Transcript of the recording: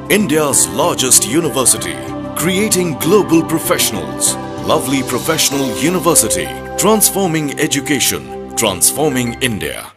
India's largest university, creating global professionals. Lovely Professional University, transforming education, transforming India.